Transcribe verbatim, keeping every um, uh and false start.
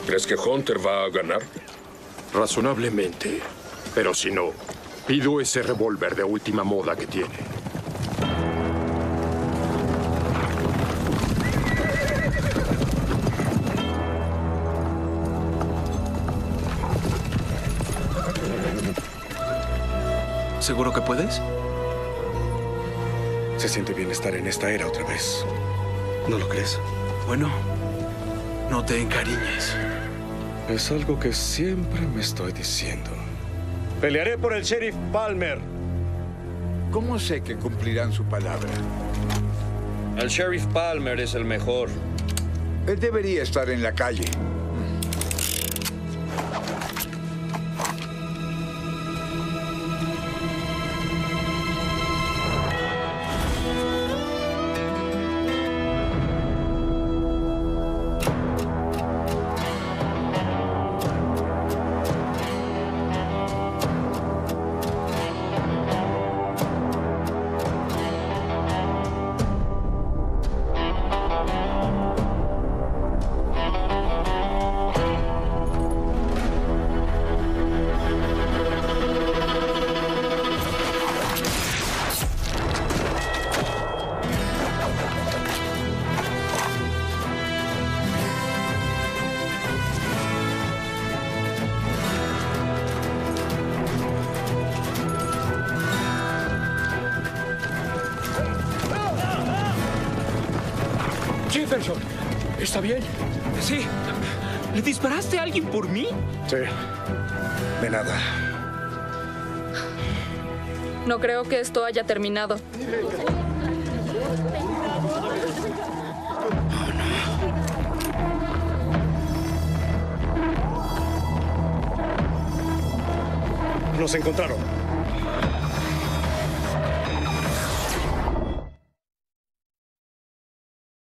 ¿Crees que Hunter va a ganar? Razonablemente. Pero si no, pido ese revólver de última moda que tiene. ¿Seguro que puedes? Se siente bien estar en esta era otra vez. ¿No lo crees? Bueno, no te encariñes. Es algo que siempre me estoy diciendo. Pelearé por el sheriff Palmer. ¿Cómo sé que cumplirán su palabra? El sheriff Palmer es el mejor. Él debería estar en la calle. Jefferson, ¿está bien? Sí. ¿Le disparaste a alguien por mí? Sí. De nada. No creo que esto haya terminado. Nos encontraron.